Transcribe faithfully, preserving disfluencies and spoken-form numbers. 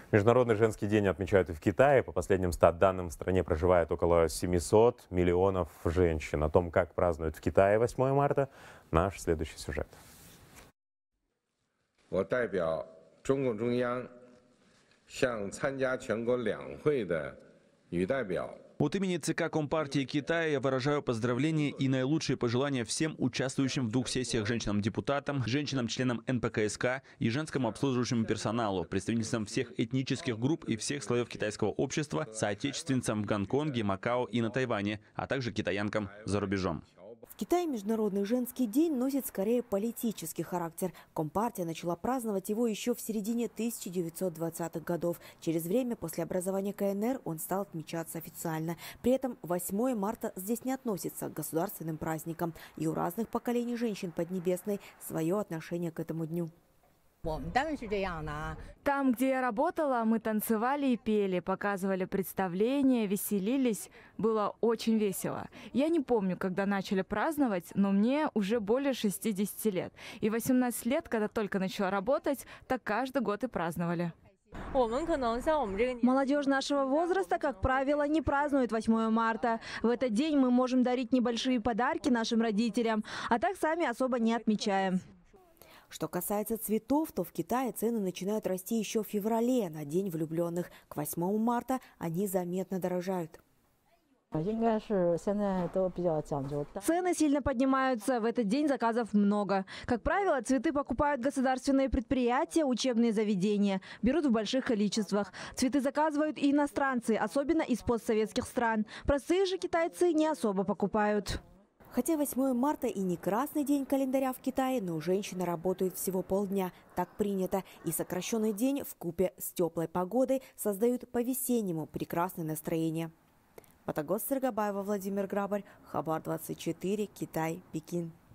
Международный женский день отмечают и в Китае. По последним статданным в стране проживает около семисот миллионов женщин. О том, как празднуют в Китае восьмое марта, наш следующий сюжет. 我代表中共中央向参加全国两会的女代表 От имени ЦК Компартии Китая я выражаю поздравления и наилучшие пожелания всем участвующим в двух сессиях женщинам-депутатам, женщинам-членам эн пэ ка эс ка и женскому обслуживающему персоналу, представительствам всех этнических групп и всех слоев китайского общества, соотечественницам в Гонконге, Макао и на Тайване, а также китаянкам за рубежом. В Китае Международный женский день носит скорее политический характер. Компартия начала праздновать его еще в середине тысяча девятьсот двадцатых годов. Через время после образования ка эн эр он стал отмечаться официально. При этом восьмое марта здесь не относится к государственным праздникам. И у разных поколений женщин Поднебесной свое отношение к этому дню. Там, где я работала, мы танцевали и пели, показывали представления, веселились. Было очень весело. Я не помню, когда начали праздновать, но мне уже более шестидесяти лет. И восемнадцать лет, когда только начала работать, так каждый год и праздновали. Молодежь нашего возраста, как правило, не празднует восьмое марта. В этот день мы можем дарить небольшие подарки нашим родителям, а так сами особо не отмечаем. Что касается цветов, то в Китае цены начинают расти еще в феврале, на День влюбленных. К восьмому марта они заметно дорожают. Цены сильно поднимаются. В этот день заказов много. Как правило, цветы покупают государственные предприятия, учебные заведения. Берут в больших количествах. Цветы заказывают и иностранцы, особенно из постсоветских стран. Простые же китайцы не особо покупают. Хотя восьмое марта и не красный день календаря в Китае, но женщины работают всего полдня. Так принято. И сокращенный день вкупе с теплой погодой создают по-весеннему прекрасное настроение. Патагос Сыргабаева, Владимир Грабарь, Хабар двадцать четыре, Китай, Пекин.